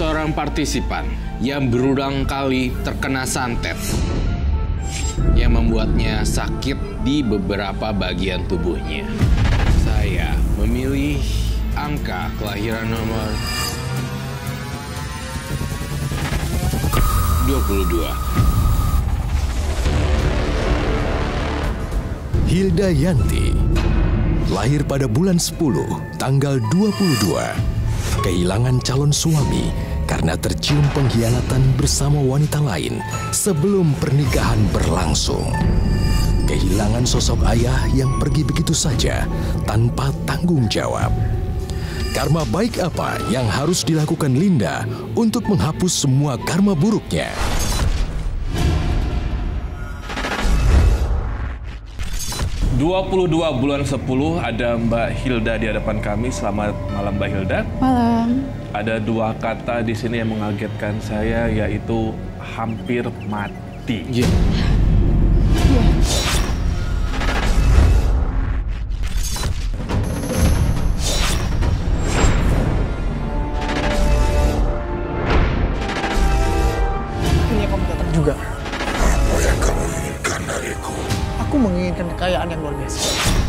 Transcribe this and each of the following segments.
seorang partisipan yang berulang kali terkena santet yang membuatnya sakit di beberapa bagian tubuhnya. Saya memilih angka kelahiran nomor 22. Hilda Yanti lahir pada bulan 10, tanggal 22. Kehilangan calon suami karena tercium pengkhianatan bersama wanita lain sebelum pernikahan berlangsung. Kehilangan sosok ayah yang pergi begitu saja tanpa tanggung jawab. Karma baik apa yang harus dilakukan Linda untuk menghapus semua karma buruknya? 22 bulan 10 ada Mbak Hilda di hadapan kami. Selamat malam Mbak Hilda. Malam. Ada dua kata di sini yang mengagetkan saya, yaitu hampir mati. Iya. Iya. Akhirnya kamu datang juga. Apa yang kamu inginkan dariku? Aku menginginkan kekayaan yang luar biasa.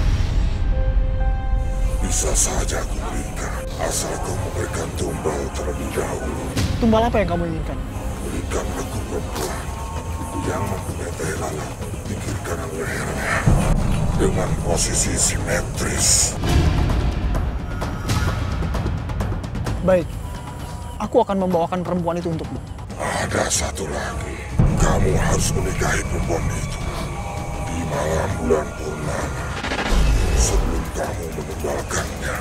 Bisa saja aku berikan, asal kau memberikan tumbal terlebih dahulu. Tumbal apa yang kamu inginkan? Berikan aku perempuan yang mempunyai tahi lalat di kiri kanan lehernya dengan posisi simetris. Baik, aku akan membawakan perempuan itu untukmu. Ada satu lagi, kamu harus menikahi perempuan itu di malam bulan purnama sebelum kamu meninggalkannya.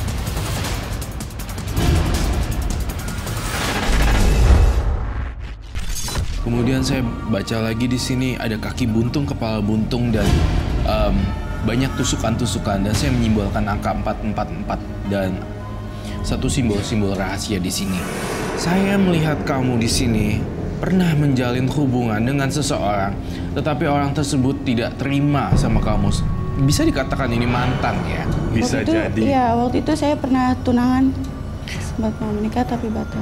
Kemudian saya baca lagi di sini ada kaki buntung, kepala buntung, dan banyak tusukan-tusukan. Dan saya menyimbolkan angka 444 dan satu simbol-simbol rahasia di sini. Saya melihat kamu di sini pernah menjalin hubungan dengan seseorang, tetapi orang tersebut tidak terima sama kamu. Bisa dikatakan ini mantan ya? Bisa Waktu itu, jadi. Iya, waktu itu saya pernah tunangan. Sempat mau menikah tapi batal.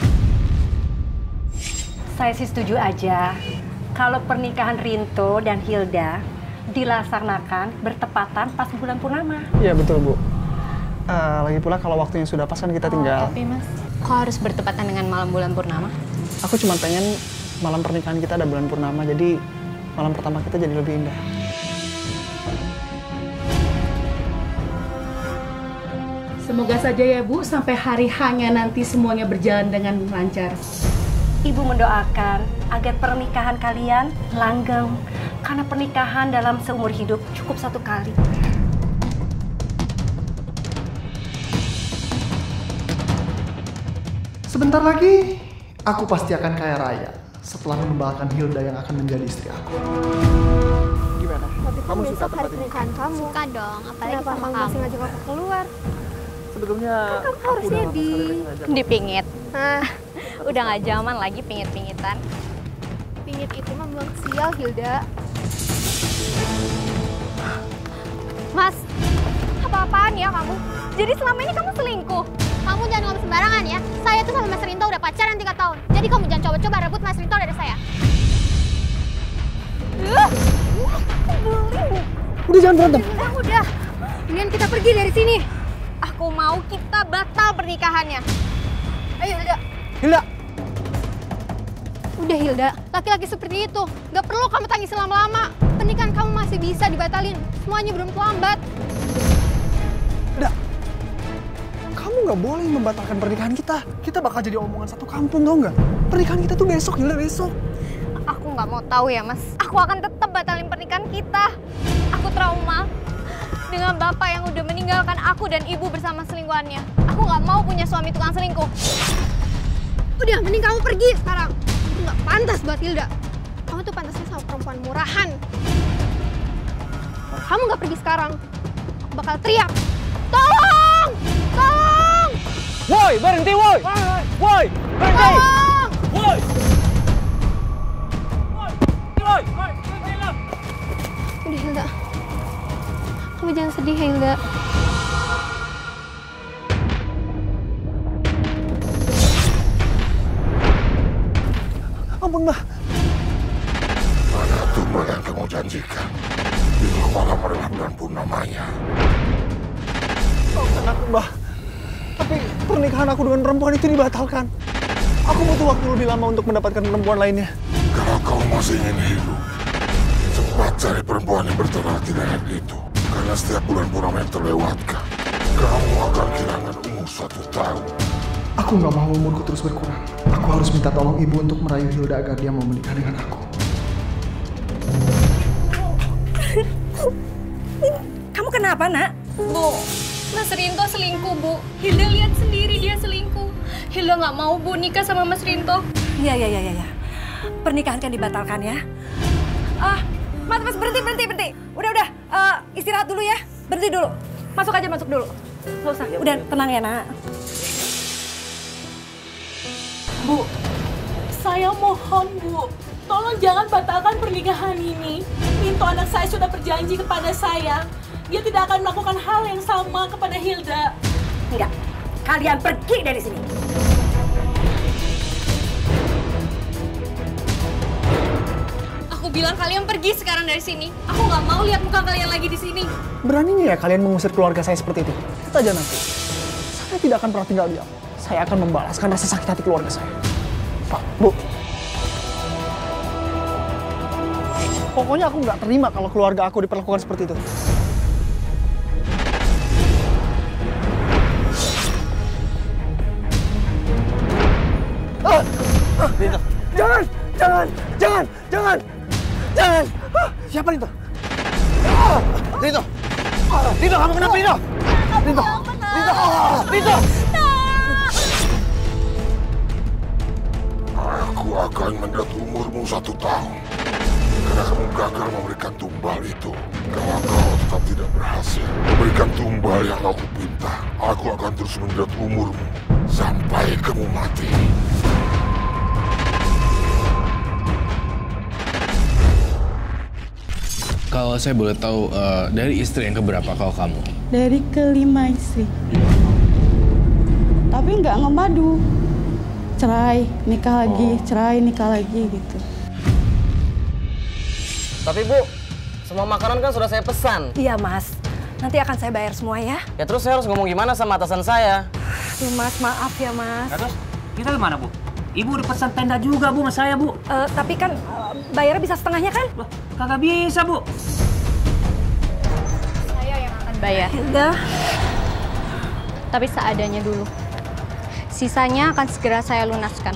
Saya sih setuju aja kalau pernikahan Rinto dan Hilda dilaksanakan bertepatan pas bulan purnama. Iya betul Bu. Lagi pula kalau waktunya sudah pas kan kita tinggal. Tapi Mas, kok harus bertepatan dengan malam bulan purnama? Aku cuma pengen malam pernikahan kita ada bulan purnama, jadi malam pertama kita jadi lebih indah. Semoga saja ya Bu, sampai hari H-nya nanti semuanya berjalan dengan lancar. Ibu mendoakan agar pernikahan kalian langgeng, karena pernikahan dalam seumur hidup cukup satu kali. Sebentar lagi, aku pasti akan kaya raya setelah membawakan Hilda yang akan menjadi istri aku. Gimana? Tapi Kamu suka besok tempat hari ini? pernikahan kamu. Suka dong, apalagi Kenapa sama kamu kamu. masih ngajak aku keluar? Sebetulnya Kan kamu aku harusnya udah lama sekali ngajak. dipingit. Udah gak zaman lagi pingit-pingitan. Pingit itu membuang sial, Hilda. Mas, apa-apaan ya kamu? Jadi selama ini kamu selingkuh? Kamu jangan ngomong sembarangan ya. Saya tuh sama Mas Rinto udah pacaran 3 tahun. Jadi kamu jangan coba-coba rebut Mas Rinto dari saya. Udah jangan berantem. Udah. Mendingan kita pergi dari sini. Aku mau kita batal pernikahannya. Ayo Hilda. Hilda! Udah Hilda, laki-laki seperti itu. Gak perlu kamu tangis lama-lama. Pernikahan kamu masih bisa dibatalin. Semuanya belum terlambat. Hilda! Kamu nggak boleh membatalkan pernikahan kita. Kita bakal jadi omongan satu kampung, tau nggak? Pernikahan kita tuh besok, Hilda, besok. Aku nggak mau tahu ya Mas. Aku akan tetap batalin pernikahan kita. Aku trauma dengan bapak yang udah meninggalkan aku dan ibu bersama selingkuhannya. Aku nggak mau punya suami tukang selingkuh. Udah, mending kamu pergi sekarang. Itu nggak pantas buat Hilda. Kamu tuh pantasnya sama perempuan murahan. Kalau kamu nggak pergi sekarang, aku bakal teriak. Tolong! Tolong! Woi, berhenti, woi! Woi, berhenti! Tolong! Woi! Udah Hilda. Kamu jangan sedih Hilda. ampun, Mbah. Mana tumbal yang kamu janjikan? Itu malam adalah bulan purnamanya. Maafkan aku, Mbah. Tapi pernikahan aku dengan perempuan itu dibatalkan. Aku butuh waktu lebih lama untuk mendapatkan perempuan lainnya. Kalau kau masih ingin hidup, cepat cari perempuan yang bertelah di leher itu. Karena setiap bulan purnama yang terlewatkan, kamu akan kehilangan umur 1 tahun. Aku nggak mau umurku terus berkurang. Aku harus minta tolong ibu untuk merayu Hilda agar dia mau menikah dengan aku. Kamu kenapa, Nak? Bu, Mas Rinto selingkuh, Bu. Hilda lihat sendiri dia selingkuh. Hilda nggak mau, Bu, nikah sama Mas Rinto. Iya. Pernikahan kan dibatalkan ya. Mas, berhenti. Udah, istirahat dulu ya. Berhenti dulu. Masuk dulu. Nggak usah, udah tenang ya, Nak. Bu, saya mohon, Bu. Tolong jangan batalkan pernikahan ini. Rinto anak saya sudah berjanji kepada saya. Dia tidak akan melakukan hal yang sama kepada Hilda. Enggak, kalian pergi dari sini. Aku bilang kalian pergi sekarang dari sini. Aku nggak mau lihat muka kalian lagi di sini. Beraninya ya kalian mengusir keluarga saya seperti itu? Lihat aja nanti. Saya tidak akan pernah tinggal diam. Saya akan membalaskan rasa sakit hati keluarga saya. Pak, Bu. Pokoknya aku nggak terima kalau keluarga aku diperlakukan seperti itu. Jangan! Siapa itu? Rito, kamu kenapa, Rito? Rito! Aku akan mendat umurmu 1 tahun. Karena kamu gagal memberikan tumbal itu. Kalau kau tetap tidak berhasil memberikan tumbal yang aku pinta, aku akan terus mendat umurmu sampai kamu mati. Kalau saya boleh tahu, dari istri yang keberapa kalau kamu? Dari kelima istri. Tapi nggak ngepadu. Cerai, nikah lagi gitu. Tapi Bu, semua makanan kan sudah saya pesan. Iya, Mas. Nanti akan saya bayar semua ya. Ya terus saya harus ngomong gimana sama atasan saya? Aduh, Mas, maaf ya, Mas. Nah, terus kita gimana, Bu? Ibu udah pesan tenda juga, Bu, sama saya, Bu. Tapi kan bayarnya bisa setengahnya kan? Loh, kagak bisa, Bu. Saya yang akan bayar. Hilda. Tapi seadanya dulu. Sisanya akan segera saya lunaskan.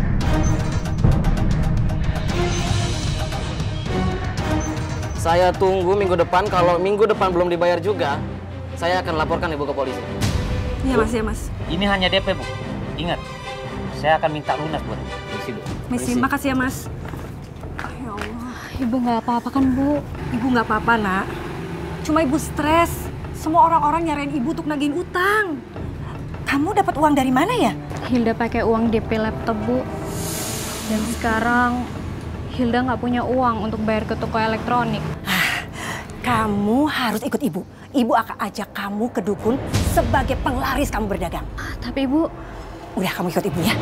Saya tunggu minggu depan. Kalau minggu depan belum dibayar juga, saya akan laporkan Ibu ke polisi. Iya, Mas. Ini hanya DP, Bu. Ingat, saya akan minta lunas buat Misi, Bu. Misi, makasih ya, Mas. Ya Allah. Ibu nggak apa-apa kan, Bu? Ibu nggak apa-apa, Nak. Cuma Ibu stres. Semua orang-orang nyariin Ibu untuk nagihin utang. Kamu dapat uang dari mana ya? Hilda pakai uang DP laptop, Bu. Dan sekarang Hilda nggak punya uang untuk bayar ke toko elektronik. Kamu harus ikut Ibu. Ibu akan ajak kamu ke dukun sebagai penglaris kamu berdagang. Tapi Ibu... Udah, kamu ikut Ibu ya.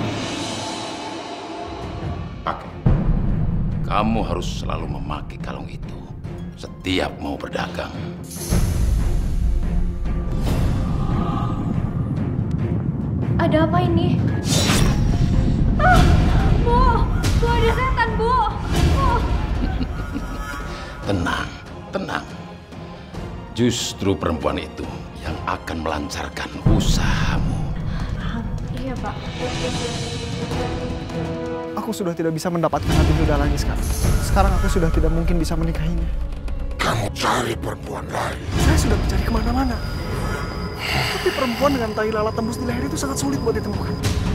Pakai. Kamu harus selalu memakai kalung itu setiap mau berdagang. Ada apa ini? Bu, ada setan, Bu. Tenang. Justru perempuan itu yang akan melancarkan usahamu. Iya, Pak. Aku sudah tidak bisa mendapatkan hati Hilda lagi sekarang. Sekarang aku sudah tidak mungkin bisa menikahinya. Kamu cari perempuan lain. Saya sudah mencari kemana-mana. Tapi perempuan dengan tai lalat tembus di leher itu sangat sulit buat ditemukan.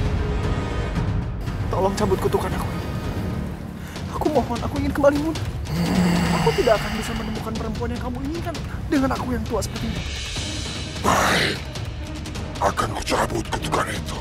Tolong cabut kutukan aku. Aku mohon, aku ingin kembali muda. Aku tidak akan bisa menemukan perempuan yang kamu inginkan dengan aku yang tua seperti ini. Baik, akan kucabut kutukan itu.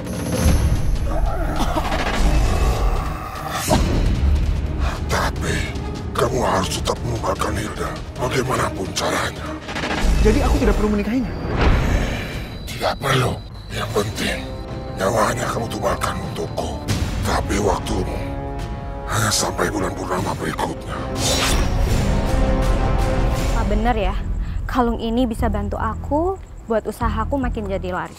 Tapi, kamu harus tetap menumbalkan Hilda, bagaimanapun caranya. Jadi aku tidak perlu menikahinya? Tidak perlu. Yang penting, nyawanya kamu tumbalkan untukku. Tapi waktumu hanya sampai bulan purnama berikutnya. Pak bener ya, kalung ini bisa bantu aku buat usahaku makin jadi laris.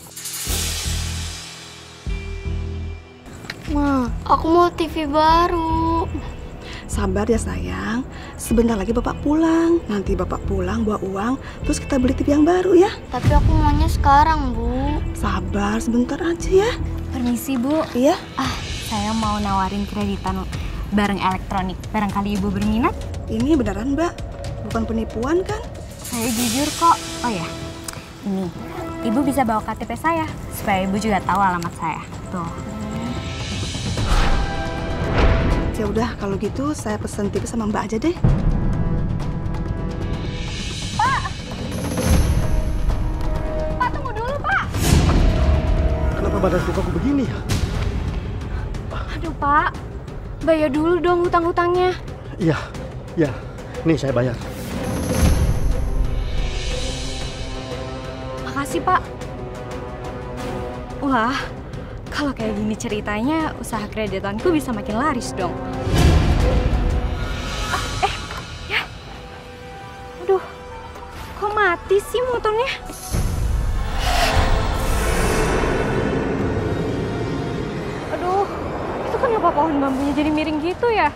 Ma, aku mau TV baru. Sabar ya sayang, sebentar lagi bapak pulang. Nanti bapak pulang bawa uang, terus kita beli TV yang baru ya. Tapi aku maunya sekarang, Bu. Sabar, sebentar aja ya. Permisi Bu. Iya? Saya mau nawarin kreditan barang elektronik. Barangkali Ibu berminat? Ini beneran Mbak, bukan penipuan kan? Saya jujur kok. Oh ya, ini Ibu bisa bawa KTP saya supaya Ibu juga tahu alamat saya. Tuh. Ya udah kalau gitu saya pesen TV sama Mbak aja deh. Pak tunggu dulu Pak. Kenapa badanku kaku begini ya? Aduh Pak, bayar dulu dong hutang-hutangnya. Iya. Nih saya bayar. Makasih Pak. Wah, kalau kayak gini ceritanya, usaha kreditanku bisa makin laris dong. Ya. Aduh, kok mati sih motornya? Aduh, itu kenapa pohon bambunya jadi miring gitu ya?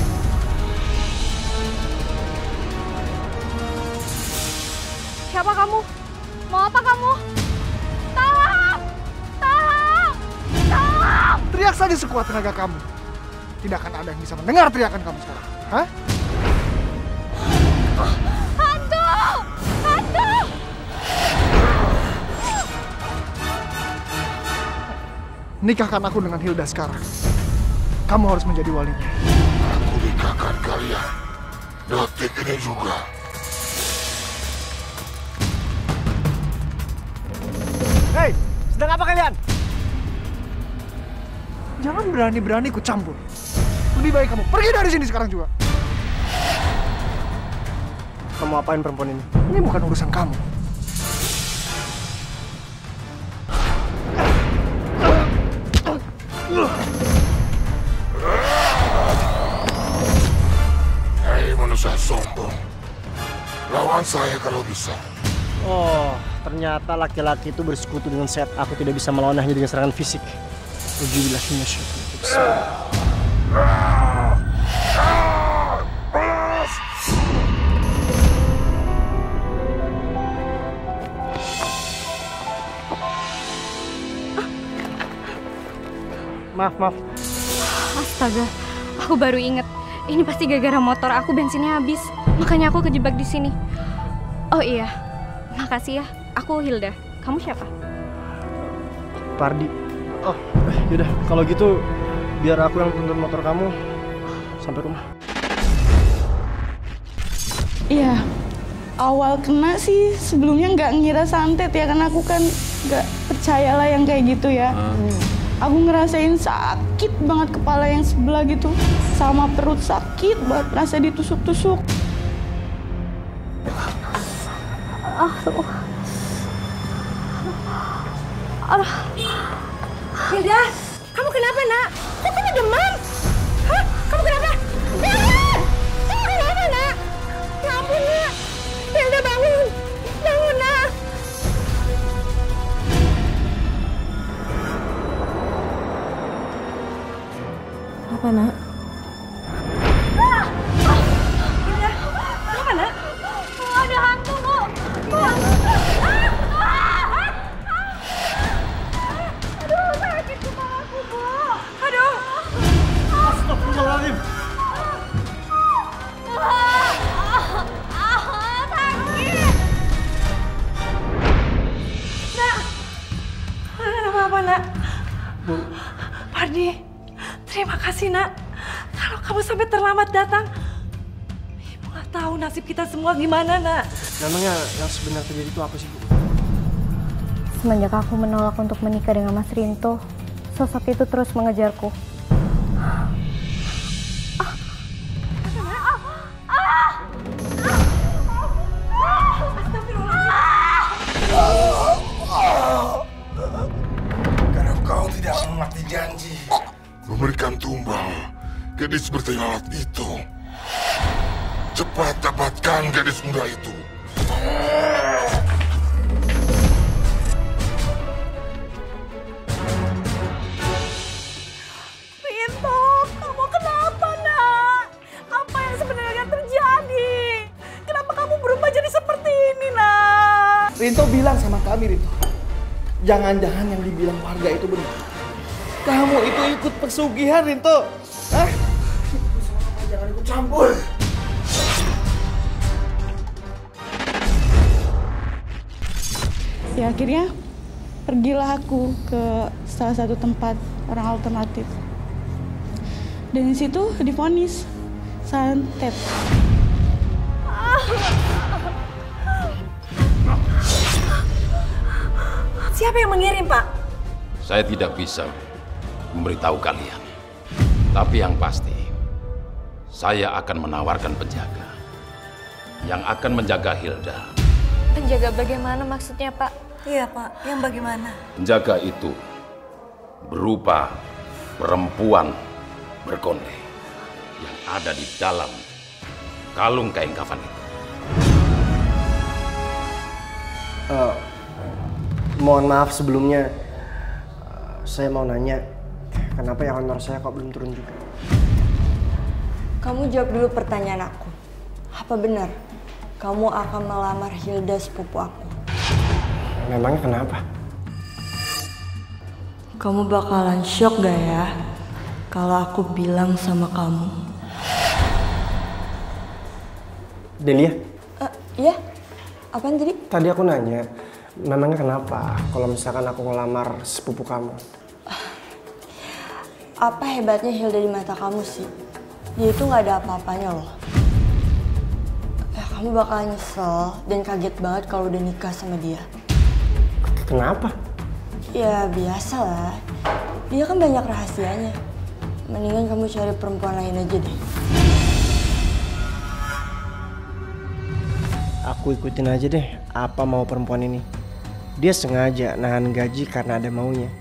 Siapa kamu? Mau apa kamu? Tolong! Tolong! Tolong! Teriak saja sekuat tenaga kamu. Tidak akan ada yang bisa mendengar teriakan kamu sekarang. Hah? Hantu! Hantu! Nikahkan aku dengan Hilda sekarang. Kamu harus menjadi walinya. Aku nikahkan kalian. Detik ini juga. Hei, sedang apa kalian? Jangan berani-berani ikut campur. Lebih baik kamu pergi dari sini sekarang juga. Kamu apain perempuan ini? Ini bukan urusan kamu. Hei manusia sombong. Lawan saya kalau bisa. Oh, ternyata laki-laki itu bersekutu dengan sehat. Aku tidak bisa melawan hanya dengan serangan fisik. Ujubilahnya Maaf. Astaga, aku baru inget. Ini pasti gara-gara motor aku bensinnya habis. Makanya aku kejebak di sini. Oh iya, makasih ya. Aku Hilda. Kamu siapa? Pardi. Oh, yaudah. Kalau gitu, biar aku yang tuntun motor kamu sampai rumah. Iya, awal kena sih sebelumnya nggak ngira santet ya, karena aku kan nggak percayalah yang kayak gitu ya. Aku ngerasain sakit banget kepala yang sebelah gitu, sama perut sakit banget, rasa ditusuk-tusuk. Hilda, kamu kenapa nak? Kok kamu demam? Hah? Kamu kenapa? Bangun! Kamu kenapa nak? Ya ampun nak. Hilda bangun. Bangun nak. Apa nak? Hilda, kenapa nak? Ada hantu bu. Aduh, sakit kepalaku bu. Aduh. Astagfirullahaladzim. Sakit. Nak, apa nak? Bu. Pardi, terima kasih nak. Kalau kamu sampai terlambat datang, ibu nggak tahu nasib kita semua gimana nak. Namanya yang sebenarnya terjadi itu apa sih, Bu? Semenjak aku menolak untuk menikah dengan Mas Rinto, sosok itu terus mengejarku. Karena kau tidak mengerti janji. Memberikan tumbal gadis bertialat itu. Cepat dapatkan gadis muda itu. Rinto, kamu kenapa, Nak? Apa yang sebenarnya terjadi? Kenapa kamu berubah jadi seperti ini, Nak? Rinto bilang sama kami, Rinto. Jangan-jangan yang dibilang warga itu benar. Kamu itu ikut pesugihan, Rinto. Hah? Jangan ikut campur. Ya akhirnya pergilah aku ke salah satu tempat orang alternatif. Dan di situ divonis santet. Siapa yang mengirim, Pak? Saya tidak bisa memberitahu kalian. Tapi yang pasti, saya akan menawarkan penjaga yang akan menjaga Hilda. Penjaga bagaimana maksudnya, Pak? Iya, Pak. Yang bagaimana? Penjaga itu berupa perempuan berkonde yang ada di dalam kalung kain kafan itu. Mohon maaf sebelumnya. Saya mau nanya, kenapa ya honor saya kok belum turun juga? Kamu jawab dulu pertanyaan aku. Apa benar kamu akan melamar Hilda sepupu aku? Memangnya kenapa? Kamu bakalan shock gak ya kalau aku bilang sama kamu? Delia? Iya? Apaan tadi? Tadi aku nanya, memangnya kenapa kalau misalkan aku ngelamar sepupu kamu? Apa hebatnya Hilda di mata kamu sih? Dia itu gak ada apa-apanya loh. Ya, kamu bakal nyesel dan kaget banget kalau udah nikah sama dia. Kenapa? Ya biasa lah. Dia kan banyak rahasianya. Mendingan kamu cari perempuan lain aja deh. Aku ikutin aja deh apa mau perempuan ini. Dia sengaja nahan gaji karena ada maunya.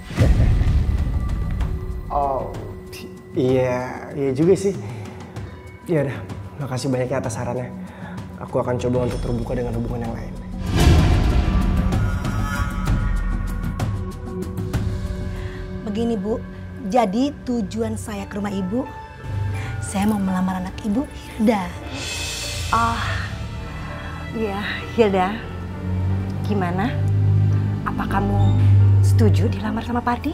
Oh, iya juga sih. Ya udah, makasih banyaknya atas sarannya. Aku akan coba untuk terbuka dengan hubungan yang lain. Begini, Bu. Jadi tujuan saya ke rumah Ibu, saya mau melamar anak Ibu, Hilda. Iya, Hilda. Gimana? Apa kamu setuju dilamar sama Pardi?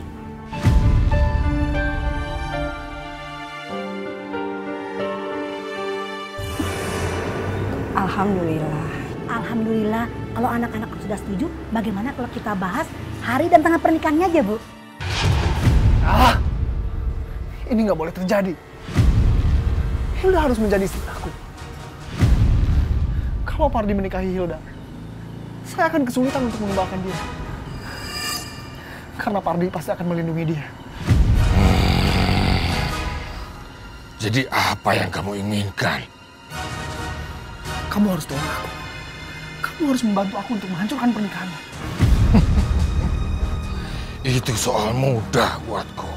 Alhamdulillah. Alhamdulillah. Kalau anak-anak sudah setuju, bagaimana kalau kita bahas hari dan tanggal pernikahannya aja, Bu? Ini nggak boleh terjadi. Hilda harus menjadi istri aku. Kalau Pardi menikahi Hilda, saya akan kesulitan untuk mengembalikan dia. Karena Pardi pasti akan melindungi dia. Jadi apa yang kamu inginkan? Kamu harus tolong aku. Kamu harus membantu aku untuk menghancurkan pernikahannya. Itu soal mudah buatku.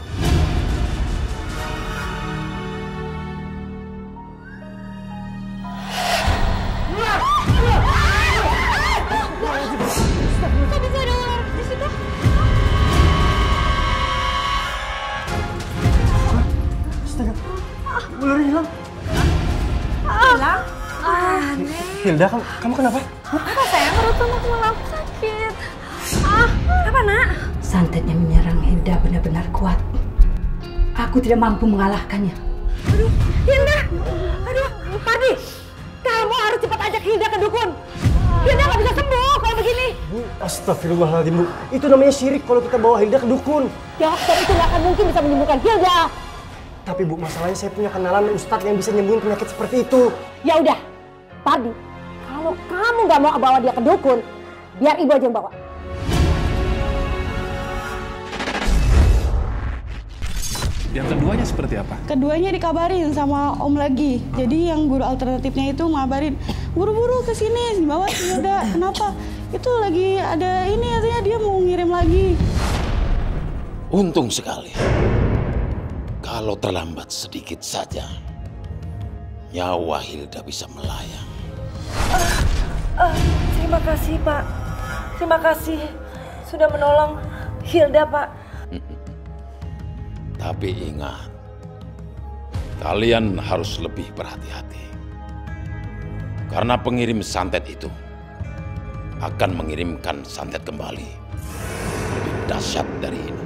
Ularnya hilang. Hilang? Hilda, kamu kenapa? Apa sayang? Perut malah aku sakit. Apa, Nak? Santetnya menyerang Hilda benar-benar kuat. Aku tidak mampu mengalahkannya. Aduh, Hilda! Aduh, Pardi! Kamu harus cepat ajak Hilda ke dukun. Hilda nggak bisa sembuh kalau begini. Bu, astagfirullahaladzim, Bu. Itu namanya syirik kalau kita bawa Hilda ke dukun. Dokter itu nggak akan mungkin bisa menyembuhkan Hilda. Tapi Bu, masalahnya saya punya kenalan ustadz yang bisa nyembuhin penyakit seperti itu. Ya udah, Pardi, kalau kamu nggak mau bawa dia ke dukun, biar Ibu aja yang bawa. Yang keduanya seperti apa? Keduanya dikabarin sama Om lagi. Jadi yang guru alternatifnya itu ngabarin, buru-buru ke sini, bawa Hilda. Kenapa? Itu lagi ada ini, artinya dia mau ngirim lagi. Untung sekali. Kalau terlambat sedikit saja, nyawa Hilda bisa melayang. Terima kasih, Pak. Terima kasih sudah menolong Hilda, Pak. Tapi ingat, kalian harus lebih berhati-hati. Karena pengirim santet itu akan mengirimkan santet kembali lebih dahsyat dari ini.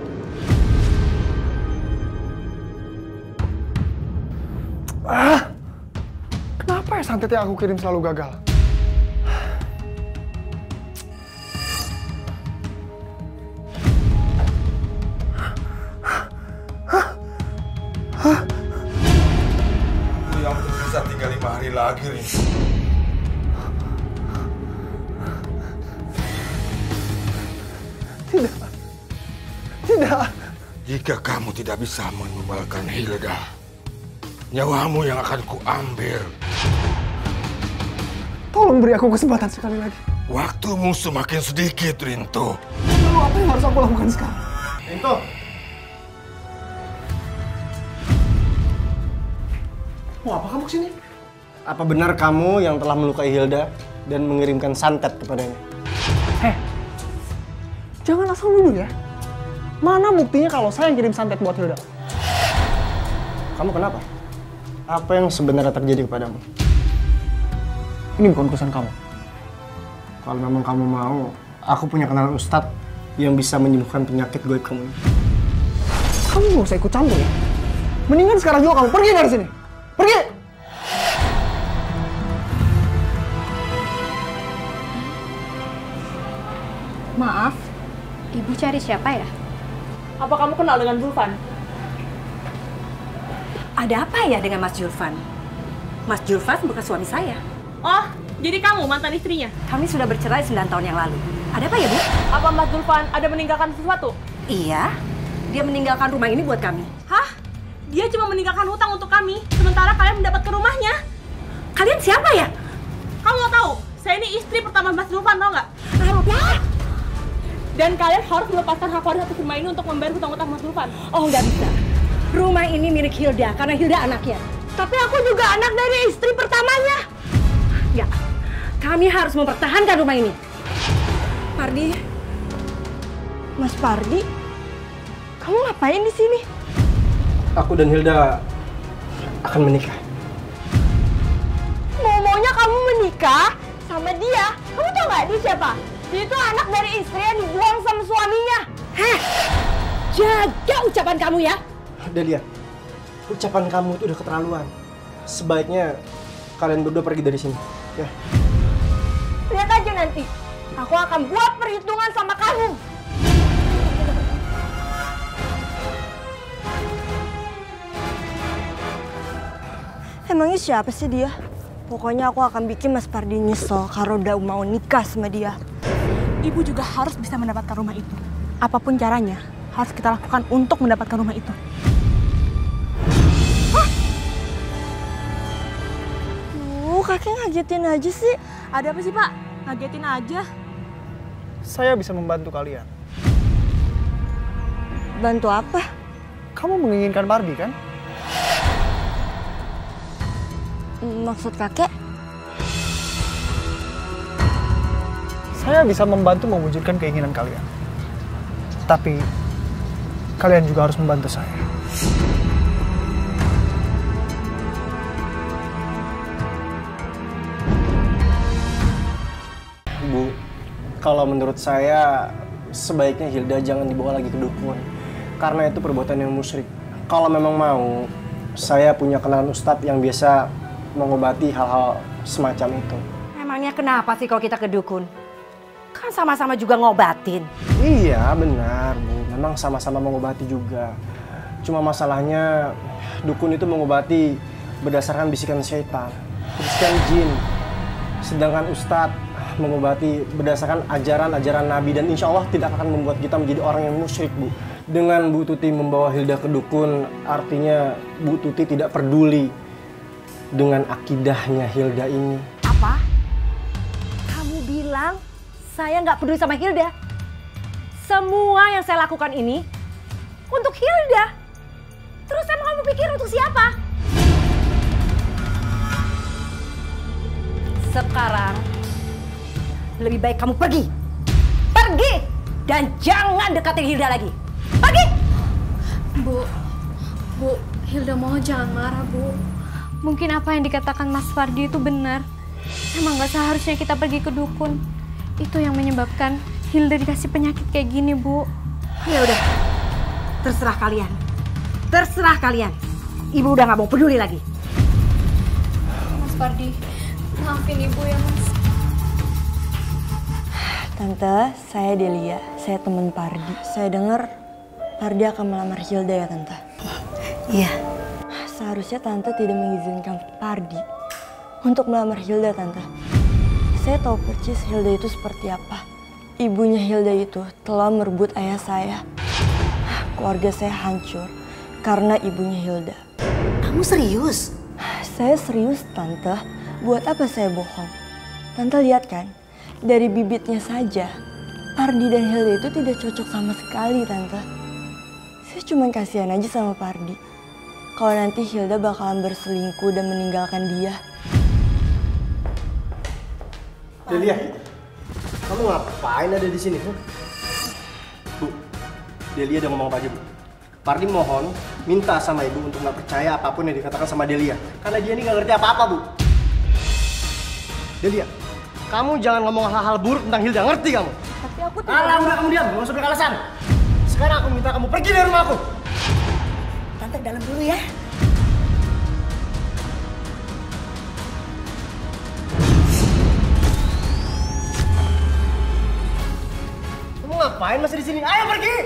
Kenapa ya santet yang aku kirim selalu gagal? Yang tersisa tinggal 5 hari lagi, Rin. Tidak. Jika kamu tidak bisa menumbalkan Hilda, nyawamu yang akan kuambil. Tolong beri aku kesempatan sekali lagi. Waktumu semakin sedikit, Rinto. Lalu apa yang harus aku lakukan sekarang? Rinto! Mau apa kamu kesini? Apa benar kamu yang telah melukai Hilda dan mengirimkan santet kepadanya? Jangan asal nuduh ya. Mana buktinya kalau saya yang kirim santet buat Hilda? Kamu kenapa? Apa yang sebenarnya terjadi kepadamu? Ini bukan urusan kamu. Kalau memang kamu mau, aku punya kenalan ustadz yang bisa menyembuhkan penyakit goib kamu. Kamu gak usah ikut campur ya. Mendingan sekarang juga kamu pergi dari sini. Pergi! Maaf, Ibu cari siapa ya? Apa kamu kenal dengan Julvan? Ada apa ya dengan Mas Julvan? Mas Julvan bukan suami saya. Oh, jadi kamu mantan istrinya? Kami sudah bercerai 9 tahun yang lalu. Ada apa ya, Bu? Apa Mas Julvan ada meninggalkan sesuatu? Iya, dia meninggalkan rumah ini buat kami. Hah? Dia cuma meninggalkan hutang untuk kami, sementara kalian mendapatkan rumahnya. Kalian siapa ya? Kamu mau tahu? Saya ini istri pertama Mas Julvan, tau nggak? Apa? Dan kalian harus melepaskan hak waris atas rumah ini untuk membayar hutang-hutang Mas Julvan. Oh, nggak bisa. Rumah ini milik Hilda, karena Hilda anaknya. Tapi aku juga anak dari istri pertamanya. Ya, kami harus mempertahankan rumah ini. Pardi. Mas Pardi, kamu ngapain di sini? Aku dan Hilda akan menikah. Maunya kamu menikah sama dia? Kamu tau nggak dia siapa? Dia itu anak dari istri yang dibuang sama suaminya. Heh, jaga ucapan kamu ya. Delia, ucapan kamu itu udah keterlaluan. Sebaiknya kalian berdua pergi dari sini, ya. Lihat aja nanti, aku akan buat perhitungan sama kamu. Emangnya siapa sih dia? Pokoknya aku akan bikin Mas Pardi nyesel karena udah mau nikah sama dia. Ibu juga harus bisa mendapatkan rumah itu. Apapun caranya, harus kita lakukan untuk mendapatkan rumah itu. Kakek ngagetin aja sih. Ada apa sih, Pak? Ngagetin aja. Saya bisa membantu kalian. Bantu apa? Kamu menginginkan Pardi, kan? Maksud kakek? Saya bisa membantu mewujudkan keinginan kalian. Tapi, kalian juga harus membantu saya. Bu, kalau menurut saya sebaiknya Hilda jangan dibawa lagi ke dukun. Karena itu perbuatan yang musyrik. Kalau memang mau, saya punya kenalan ustadz yang biasa mengobati hal-hal semacam itu. Emangnya kenapa sih kalau kita ke dukun? Kan sama-sama juga ngobatin. Iya, benar, Bu. Memang sama-sama mengobati juga. Cuma masalahnya dukun itu mengobati berdasarkan bisikan syaitan, bisikan jin. Sedangkan ustadz mengobati berdasarkan ajaran-ajaran Nabi dan insya Allah tidak akan membuat kita menjadi orang yang musyrik, Bu. Dengan Bu Tuti membawa Hilda ke dukun, artinya Bu Tuti tidak peduli dengan akidahnya Hilda ini. Apa? Kamu bilang saya nggak peduli sama Hilda? Semua yang saya lakukan ini untuk Hilda. Terus emang kamu pikir untuk siapa? Sekarang lebih baik kamu pergi. Pergi! Dan jangan dekati Hilda lagi. Pergi! Bu, Hilda mau jangan marah, Bu. Mungkin apa yang dikatakan Mas Fardi itu benar. Emang gak seharusnya kita pergi ke dukun. Itu yang menyebabkan Hilda dikasih penyakit kayak gini, Bu. Ya udah, terserah kalian. Terserah kalian. Ibu udah gak mau peduli lagi. Mas Fardi, maafin Ibu ya, Mas. Tante, saya Delia. Saya teman Pardi. Saya dengar Pardi akan melamar Hilda ya, Tante? Iya. Seharusnya Tante tidak mengizinkan Pardi untuk melamar Hilda, Tante. Saya tahu persis Hilda itu seperti apa. Ibunya Hilda itu telah merebut ayah saya. Keluarga saya hancur karena ibunya Hilda. Kamu serius? Saya serius, Tante. Buat apa saya bohong? Tante lihat kan, dari bibitnya saja, Pardi dan Hilda itu tidak cocok sama sekali, Tante. Saya cuma kasihan aja sama Pardi. Kalau nanti Hilda bakalan berselingkuh dan meninggalkan dia. Delia, kamu ngapain ada di sini? Bu, Delia udah ngomong apa aja, Bu? Pardi mohon minta sama Ibu untuk nggak percaya apapun yang dikatakan sama Delia. Karena dia ini nggak ngerti apa-apa, Bu. Delia, kamu jangan ngomong hal-hal buruk tentang Hilda, ngerti kamu? Tapi aku tidak... Alah, udah kamu diam, nggak usah beralasan. Sekarang aku minta kamu pergi dari rumah aku. Tante ke dalam dulu ya. Kamu ngapain masih di sini? Ayo pergi!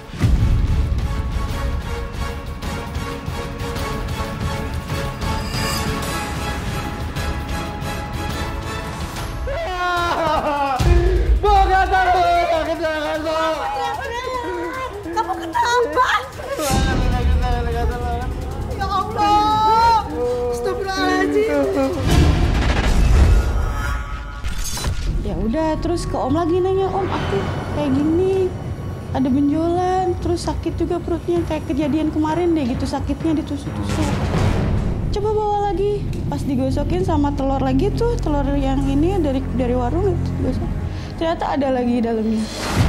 Kamu kenapa? Ya Allah, astagfirullahaladzim. Ya udah, terus ke Om lagi nanya, Om aku kayak gini, ada benjolan, terus sakit juga perutnya kayak kejadian kemarin deh gitu, sakitnya ditusuk-tusuk. Coba bawa lagi, pas digosokin sama telur lagi tuh, telur yang ini dari warung itu digosok. Ternyata ada lagi di dalamnya.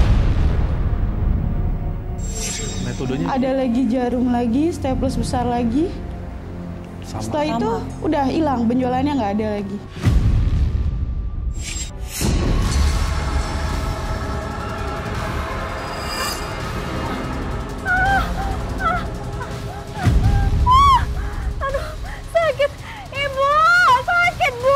Metodenya? Ada lagi jarum lagi, staples besar lagi. Sama. Setelah itu udah hilang, benjolannya nggak ada lagi. Aduh, sakit. Ibu, sakit, Bu.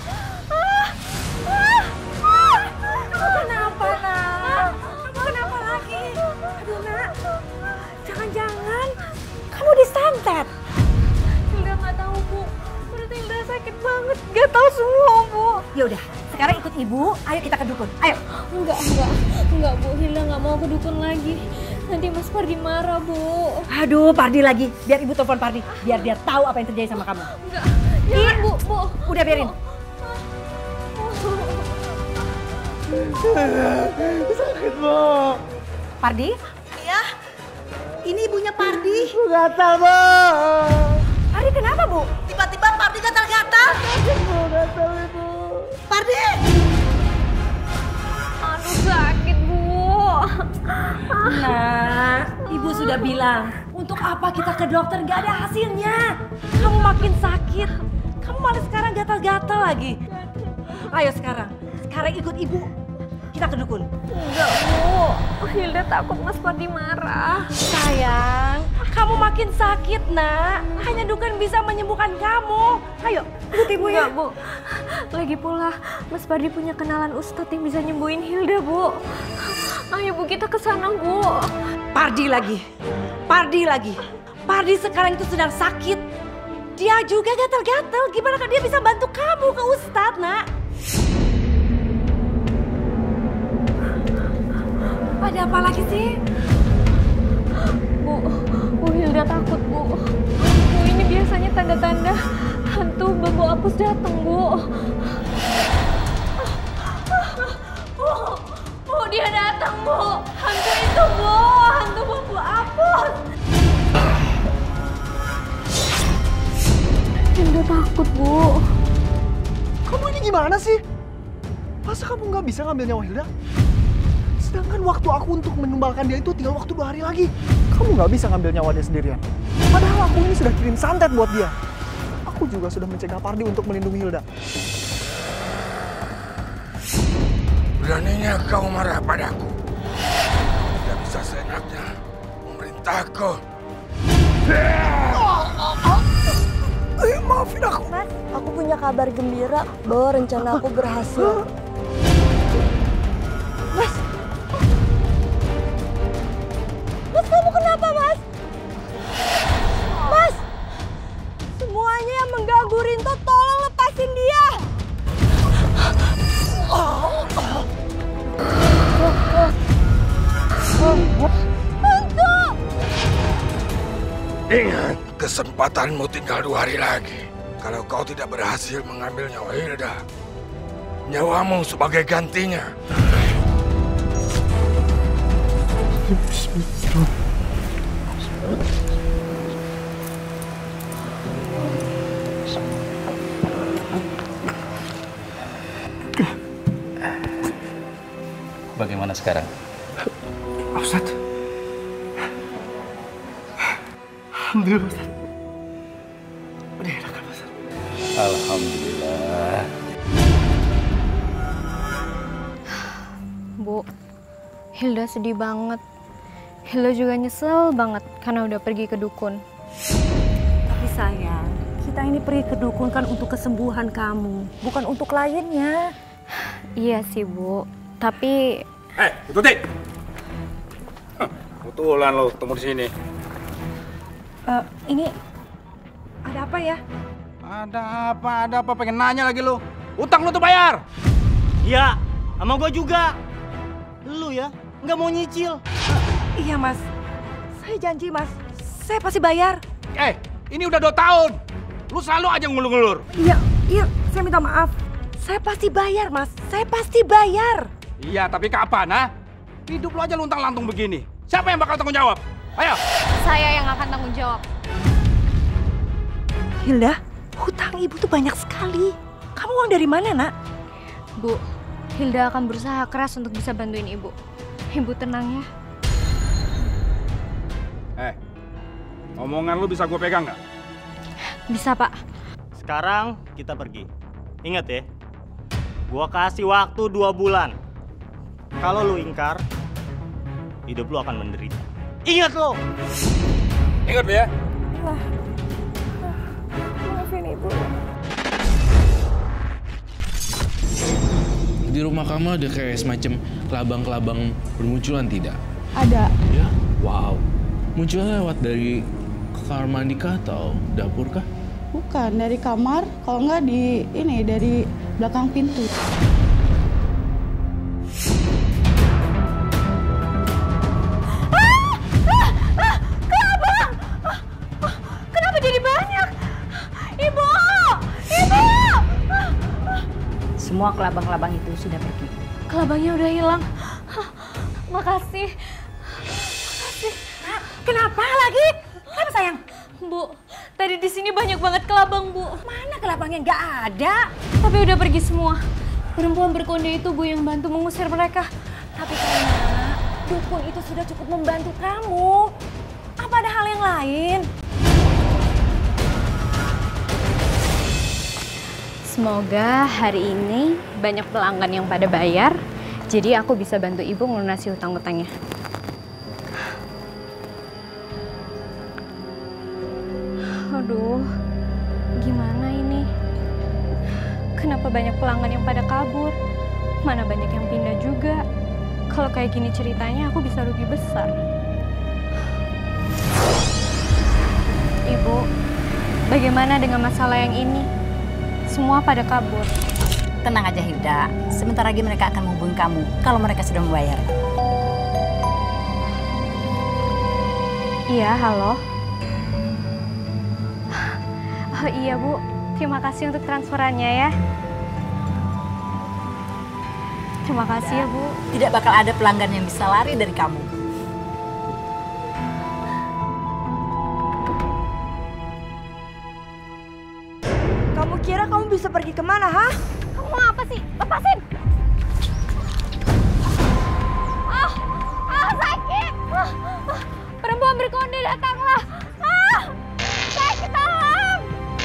Kamu kenapa, Nak? Kamu kenapa lagi? Aduh, Nak. Jangan-jangan kamu disantet. Hilda nggak tahu, Bu. Perut Hilda sakit banget. Nggak tahu semua, Bu. Ya udah, sekarang ikut Ibu. Ayo kita ke dukun. Ayo. Enggak, Bu. Hilda nggak mau ke dukun lagi. Nanti Mas Pardi marah, Bu. Aduh, Pardi lagi. Biar Ibu telepon Pardi. Biar dia tahu apa yang terjadi sama kamu. Enggak. Jangan, Bu. Udah biarin. Sakit, Bu. Pardi? Iya. Ini ibunya Pardi. Gatal, Bu. Pardi kenapa, Bu? Tiba-tiba Pardi gatal-gatal. Bu, gatal, Ibu. Pardi. Aduh, sakit, Bu. Nah, Ibu sudah bilang, untuk apa kita ke dokter nggak ada hasilnya. Kamu makin sakit. Kamu malah sekarang gatal-gatal lagi. Ayo sekarang ikut Ibu. Kita ke dukun. Enggak, Bu. Hilda takut Mas Pardi marah. Sayang, kamu makin sakit, Nak. Hanya dukun bisa menyembuhkan kamu. Ayo, ikut Ibu ya. Enggak, Bu. Lagi pula, Mas Pardi punya kenalan ustadz yang bisa nyembuhin Hilda, Bu. Ayo, Bu, kita ke sana, Bu. Pardi lagi. Pardi sekarang itu sedang sakit. Dia juga gatal-gatal. Gimana kan dia bisa bantu kamu ke ustadz, Nak? Ada apa lagi sih? Bu Hilda takut, Bu. Bu, ini biasanya tanda-tanda hantu bambu apus datang, Bu. Bu, dia datang, Bu. Hantu itu, Bu. Hantu bambu apus. takut, Bu. Kamu ini gimana sih? Masa kamu nggak bisa ngambil nyawa Hilda? Sedangkan waktu aku untuk menumbalkan dia itu tinggal waktu 2 hari lagi. Kamu nggak bisa ngambil nyawa dia sendirian. Padahal aku ini sudah kirim santet buat dia. Aku juga sudah mencegah Pardi untuk melindungi Hilda. Beraninya kau marah padaku. Tidak bisa seenaknya memerintahku. Maafin aku. Mas, aku punya kabar gembira bahwa rencana aku berhasil. Mas. Mas, kamu kenapa, Mas? Mas. Semuanya yang mengganggu Rinto, tolong lepasin dia. Hantu. Ingat, kesempatanmu tinggal 2 hari lagi. Kalau kau tidak berhasil mengambil nyawa Hilda, nyawamu sebagai gantinya. Bagaimana sekarang? Ustaz. Alhamdulillah, Ustaz. Udah enakan, Ustaz. Alhamdulillah. Bu, Hilda sedih banget. Hilda juga nyesel banget karena udah pergi ke dukun. Tapi sayang, kita ini pergi ke dukun kan untuk kesembuhan kamu, bukan untuk kliennya. Iya sih, Bu. Tapi... Tuti! Kebetulan lo ketemu di sini. Ini ada apa ya? Ada apa? Pengen nanya lagi lo. Utang lo tuh bayar! Iya, sama gua juga. Lu ya, nggak mau nyicil. Iya, Mas. Saya janji, Mas. Saya pasti bayar. Ini udah 2 tahun. Lu selalu aja ngulur-ngulur. Iya, saya minta maaf. Saya pasti bayar, Mas. Saya pasti bayar. Iya, tapi kapan, ha? Hidup lu aja luntang-lantung begini. Siapa yang bakal tanggung jawab? Ayo. Saya yang akan tanggung jawab. Hilda, hutang ibu tuh banyak sekali. Kamu uang dari mana, Nak? Bu, Hilda akan berusaha keras untuk bisa bantuin ibu. Ibu tenang ya. Omongan lu bisa gue pegang nggak? Bisa, Pak. Sekarang kita pergi. Ingat ya, gua kasih waktu 2 bulan. Kalau lu ingkar, hidup lu akan menderita. Ingat lo! Ingat ya? Maafin ibu. Di rumah kamu ada kayak semacam kelabang-kelabang bermunculan tidak? Ada. Ya? Wow. Munculnya lewat dari kamar mandi kah atau dapur kah? Bukan, dari kamar. Kalau nggak dari belakang pintu. Kenapa jadi banyak? Ibu! Ibu! Semua kelabang-kelabang itu sudah pergi. Kelabangnya udah hilang. Makasih. Kenapa lagi? Kenapa sayang? Bu, tadi di sini banyak banget kelabang, Bu. Mana kelabangnya? Nggak ada. Tapi udah pergi semua. Perempuan berkonde itu, Bu, yang bantu mengusir mereka. Tapi karena dukun itu sudah cukup membantu kamu. Apa ada hal yang lain? Semoga hari ini banyak pelanggan yang pada bayar. Jadi aku bisa bantu ibu melunasi hutang-hutangnya. Aduh, gimana ini? Kenapa banyak pelanggan yang pada kabur? Mana banyak yang pindah juga? Kalau kayak gini ceritanya aku bisa rugi besar. Ibu, bagaimana dengan masalah yang ini? Semua pada kabur. Tenang aja Hilda, sebentar lagi mereka akan menghubungi kamu kalau mereka sudah membayar. Iya, halo. Oh iya Bu, terima kasih untuk transferannya ya. Terima kasih ya Bu. Tidak bakal ada pelanggan yang bisa lari dari kamu. Kamu Kamu kira kamu bisa pergi kemana, ha? Kamu mau apa sih? Lepasin! Sakit! Perempuan berkonde datanglah! Sakit, tolong!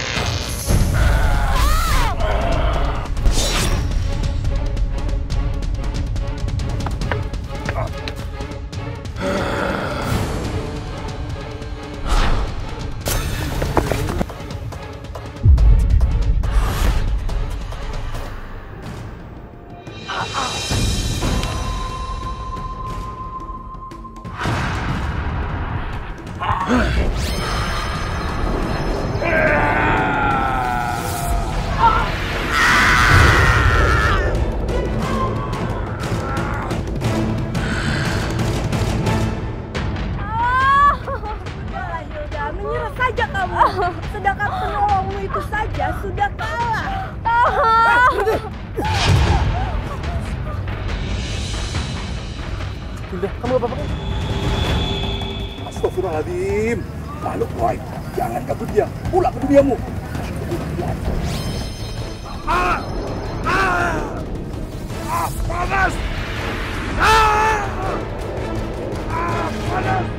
Sedangkan penolongmu itu saja sudah kalah. Hilda, kamu apa-apa kan? Astagfirullahaladzim. Makhluk Roy, jangan kabur dia. Pulang ke duniamu. Panas! Panas!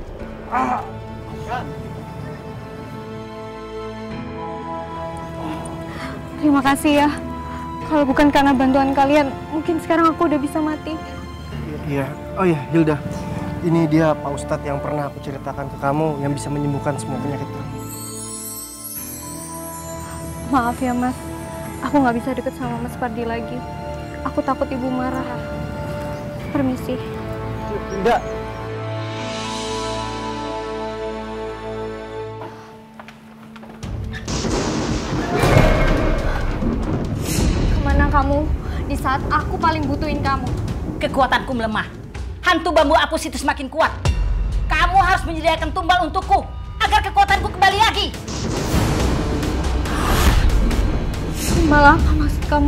Terima kasih ya. Kalau bukan karena bantuan kalian, mungkin sekarang aku udah bisa mati. Iya. Oh iya, Hilda. Ini dia Pak Ustadz yang pernah aku ceritakan ke kamu yang bisa menyembuhkan semua penyakit kamu. Maaf ya Mas, aku nggak bisa deket sama Mas Pardi lagi. Aku takut ibu marah. Permisi. Hilda. Kemana kamu di saat aku paling butuhin kamu? Kekuatanku melemah. Hantu bambu apus itu semakin kuat. Kamu harus menyediakan tumbal untukku agar kekuatanku kembali lagi. Tumbal apa maksud kamu?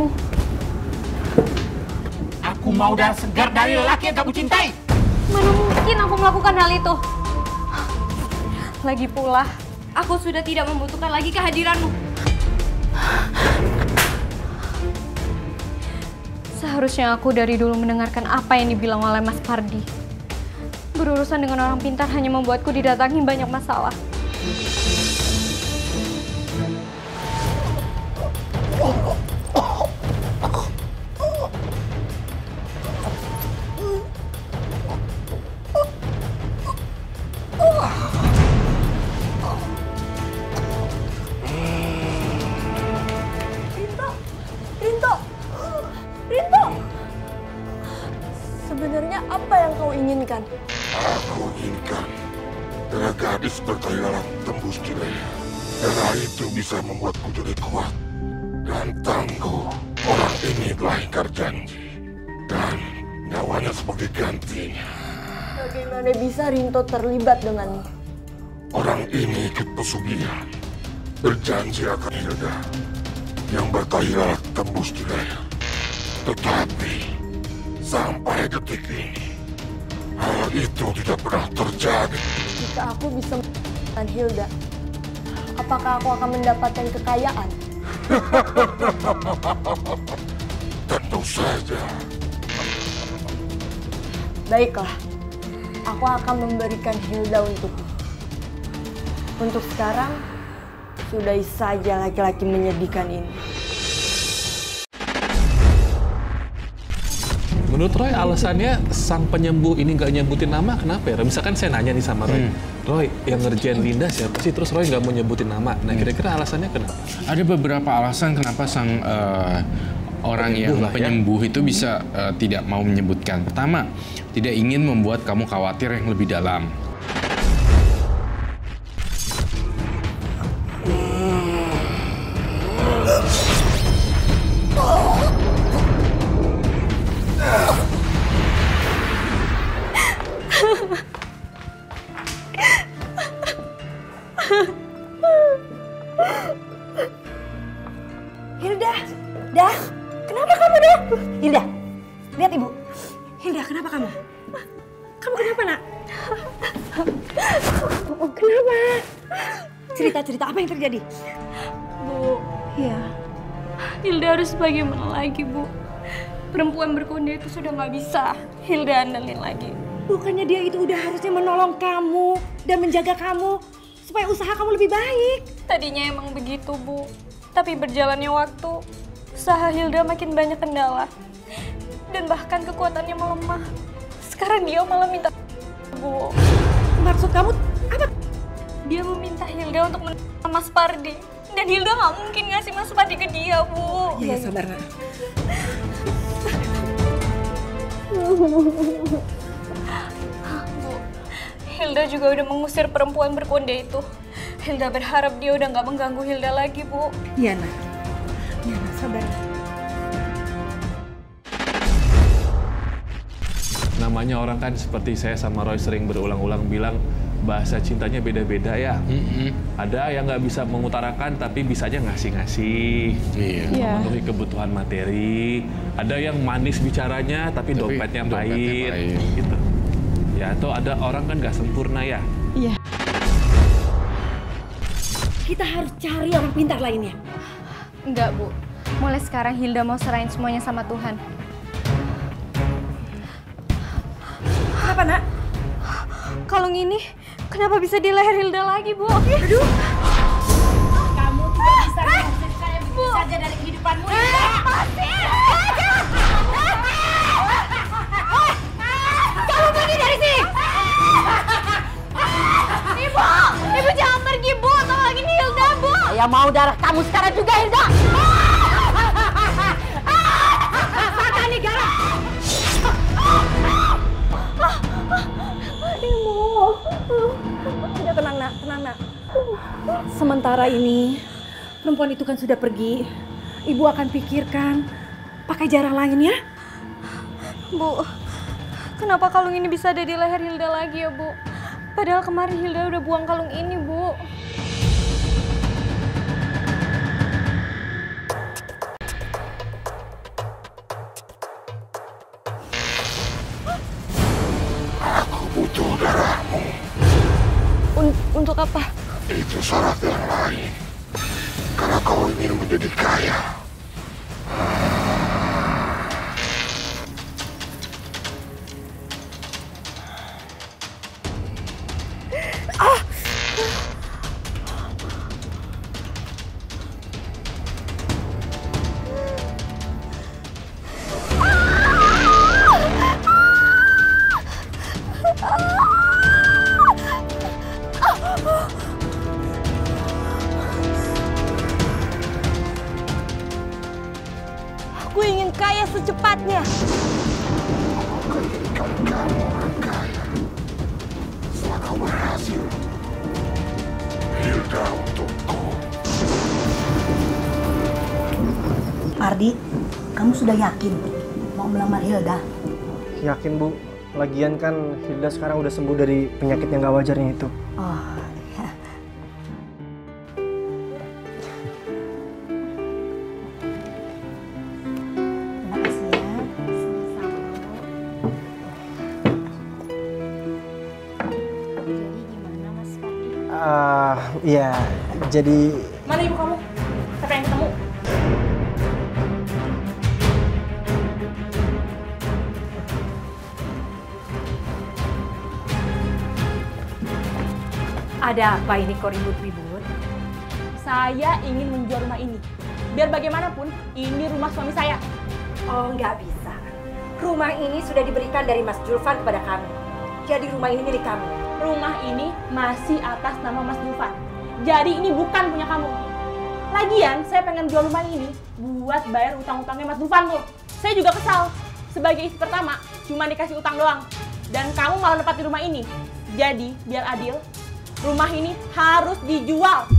Aku mau darah segar dari lelaki yang kamu cintai. Mana mungkin aku melakukan hal itu? Lagi pula, aku sudah tidak membutuhkan lagi kehadiranmu. Seharusnya aku dari dulu mendengarkan apa yang dibilang oleh Mas Pardi. Berurusan dengan orang pintar hanya membuatku didatangi banyak masalah. Sebenarnya apa yang kau inginkan? Aku inginkan darah gadis berkeliaran tembus di leher. Darah itu bisa membuatku jadi kuat dan tangguh. Orang ini telah ingkar janji dan nyawanya sebagai gantinya. Bagaimana bisa Rinto terlibat denganmu? Orang ini ikut pesugihan, berjanji akan Hilda yang berkeliaran tembus di leher. Tetapi sampai detik ini, hal itu tidak pernah terjadi. Jika aku bisa mendapatkan Hilda, apakah aku akan mendapatkan kekayaan? Tentu saja. Baiklah, aku akan memberikan Hilda untukmu. Untuk sekarang, sudahi saja laki-laki menyedihkan ini. Menurut Roy, alasannya sang penyembuh ini nggak nyebutin nama, kenapa ya? Misalkan saya nanya nih sama Roy, Roy yang ngerjain Linda siapa sih? Terus Roy nggak mau nyebutin nama. Nah, kira-kira alasannya kenapa? Ada beberapa alasan kenapa sang orang yang penyembuh itu bisa tidak mau menyebutkan. Pertama, tidak ingin membuat kamu khawatir yang lebih dalam. Hilda, dah, kenapa kamu dah? Hilda, lihat ibu. Hilda, kenapa kamu? Kamu kenapa nak? Kenapa? Cerita-cerita apa yang terjadi? Bu. Iya. Hilda harus bagaimana lagi, Bu? Perempuan berkonde itu sudah nggak bisa Hilda andalin lagi. Bukannya dia itu udah harusnya menolong kamu dan menjaga kamu supaya usaha kamu lebih baik. Tadinya emang begitu, Bu. Tapi berjalannya waktu, usaha Hilda makin banyak kendala. Dan bahkan kekuatannya melemah. Sekarang dia malah minta Bu. Maksud kamu apa? Dia meminta Hilda untuk menerima Mas Pardi. Dan Hilda nggak mungkin ngasih Mas Pardi ke dia, Bu. Ya, sabar, Nak. Bu, Hilda juga udah mengusir perempuan berkonde itu. Hilda berharap dia udah nggak mengganggu Hilda lagi, Bu. Iya, Nak. Iya, Nak, sabar. Namanya orang kan seperti saya sama Roy sering berulang-ulang bilang bahasa cintanya beda-beda ya. Ada yang nggak bisa mengutarakan tapi bisanya ngasih-ngasih, memenuhi kebutuhan materi. Ada yang manis bicaranya tapi dompetnya pahit, gitu. Ya, atau ada orang kan nggak sempurna ya. Iya. Kita harus cari orang pintar lainnya. Enggak, Bu. Mulai sekarang Hilda mau serahin semuanya sama Tuhan. Kenapa, Nak? Kalung ini kenapa bisa di leher Hilda lagi, Bu? Aduh. Kamu tidak bisa mengusir saya begitu saja dari kehidupanmu. Kamu pergi dari sini! Ibu jangan pergi, Bu. Tolongin Hilda, Bu. Saya mau darah kamu sekarang juga, Hilda. Rasakan nih, Gara. Ya, tenang, Nak. Tenang, Nak. Sementara ini, perempuan itu kan sudah pergi. Ibu akan pikirkan pakai cara lain ya. Bu, kenapa kalung ini bisa ada di leher Hilda lagi ya, Bu? Padahal kemarin Hilda udah buang kalung ini, Bu. Aku butuh darahmu. Untuk apa? Itu syarat yang lain. Karena kau ingin menjadi kaya. Aku ingin kaya secepatnya. Aku inginkan kamu orang kaya. Setelah kau berhasil, Hilda untukku. Ardi, kamu sudah yakin mau melamar Hilda? Yakin, Bu. Lagian kan Hilda sekarang udah sembuh dari penyakit yang gak wajarnya itu. Oh, ya. Terima kasih ya. Iya, jadi Mana ibu kamu? Saya pengen ketemu. Ada apa ini kok ribut-ribut? Saya ingin menjual rumah ini. Biar bagaimanapun, ini rumah suami saya. Oh, nggak bisa. Rumah ini sudah diberikan dari Mas Julfan kepada kami. Jadi rumah ini milik kami. Rumah ini masih atas nama Mas Julfan. Jadi ini bukan punya kamu. Lagian, saya pengen jual rumah ini buat bayar utang-utangnya Mas Julfan tuh. Saya juga kesal. Sebagai istri pertama, cuma dikasih utang doang. Dan kamu malah nempatin rumah ini. Jadi, biar adil, rumah ini harus dijual.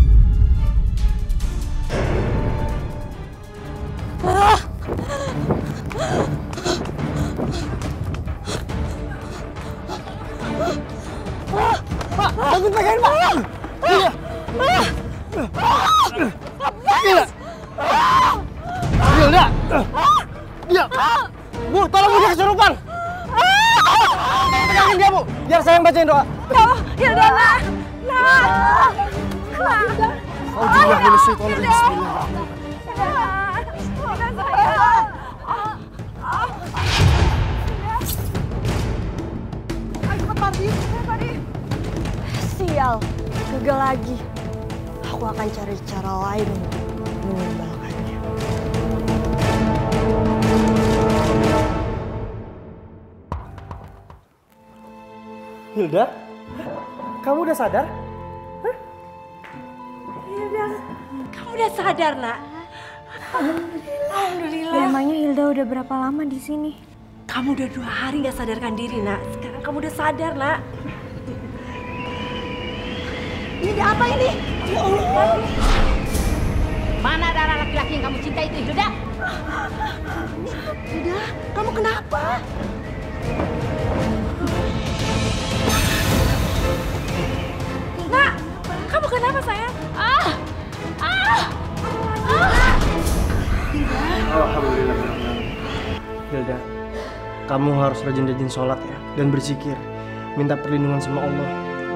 Pak, bangun pakaian, Pak. Iya. Gila. Hilda. Dia. Bu, tolong dia kesurupan. Pegangin dia, Bu. Biar saya yang bacain doa. Hilda, nak. Sial, gagal lagi. Aku akan cari cara lain untuk menimbalkannya. Hilda, kamu udah sadar? Hilda, kamu udah sadar, Nak? Alhamdulillah. Memangnya Hilda udah berapa lama di sini? Kamu udah 2 hari nggak sadarkan diri, Nak. Sekarang kamu udah sadar, Nak. Ini apa ini? Ya Allah. Mana darah laki-laki yang kamu cintai itu, Hilda? Hilda, kamu kenapa? Nak, kamu kenapa, sayang? Alhamdulillah. Hilda, kamu harus rajin-rajin sholat ya, dan berzikir. Minta perlindungan sama Allah.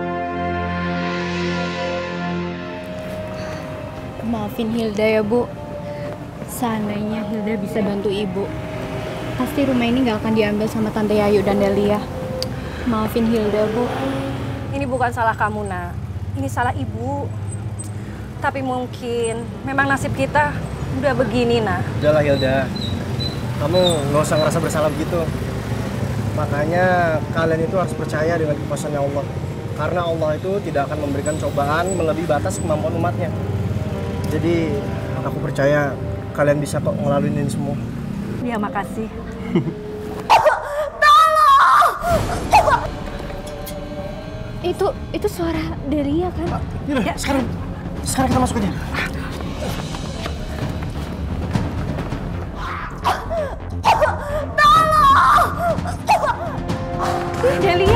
Maafin Hilda ya, Bu. Seandainya Hilda bisa bantu Ibu, pasti rumah ini nggak akan diambil sama Tante Yayu dan Delia. Maafin Hilda, Bu. Ini bukan salah kamu, Nak. Ini salah Ibu. Tapi mungkin memang nasib kita udah begini, Nak. Udahlah Hilda, kamu nggak usah ngerasa bersalah begitu. Makanya kalian itu harus percaya dengan kekuasaannya Allah. Karena Allah itu tidak akan memberikan cobaan melebihi batas kemampuan umatnya. Jadi aku percaya kalian bisa kok ngelaluin ini semua. Ya, makasih. Itu suara Delia kan? Ya, sekarang kita masuk aja. Delia.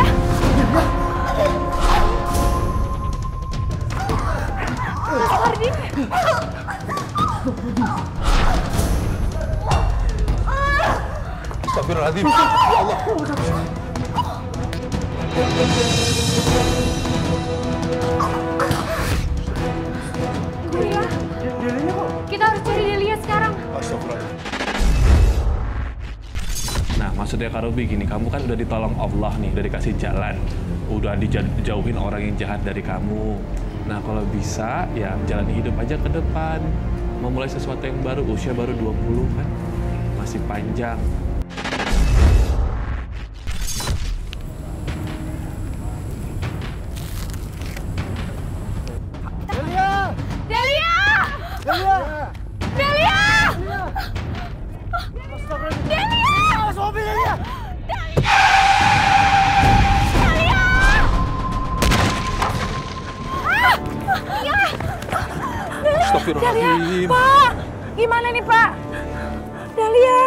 Ardi. Astagfirullahaladzim. Ya Allah. Delia. Kita harus cari Delia sekarang. Astagfirullahaladzim. Nah, maksudnya Kak Ruby gini, kamu kan udah ditolong Allah nih, udah dikasih jalan. Udah dijauhin orang yang jahat dari kamu. Nah, kalau bisa, ya jalani hidup aja ke depan. Memulai sesuatu yang baru, usia baru 20 kan. Masih panjang. Delia! Delia! Delia! Delia! Delia! Awas mobil Delia! Astagfirullahaladzim. Pak, gimana nih, Pak? Delia.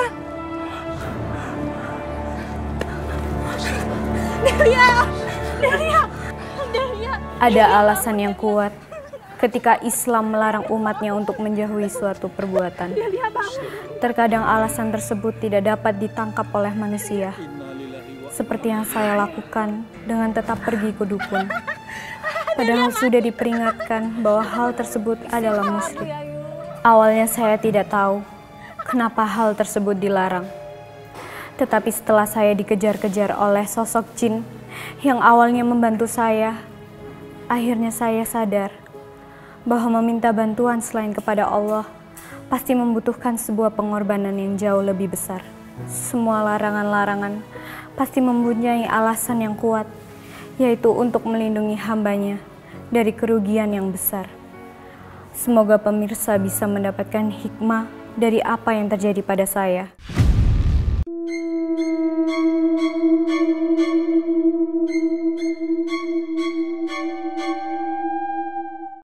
Delia. Delia. Delia. Ada alasan yang kuat ketika Islam melarang umatnya untuk menjauhi suatu perbuatan. Terkadang alasan tersebut tidak dapat ditangkap oleh manusia. Seperti yang saya lakukan dengan tetap pergi ke dukun. Padahal sudah diperingatkan bahwa hal tersebut adalah musyrik. Awalnya saya tidak tahu kenapa hal tersebut dilarang. Tetapi setelah saya dikejar-kejar oleh sosok jin yang awalnya membantu saya, akhirnya saya sadar bahwa meminta bantuan selain kepada Allah pasti membutuhkan sebuah pengorbanan yang jauh lebih besar. Semua larangan-larangan pasti mempunyai alasan yang kuat, yaitu untuk melindungi hambanya dari kerugian yang besar. Semoga pemirsa bisa mendapatkan hikmah dari apa yang terjadi pada saya.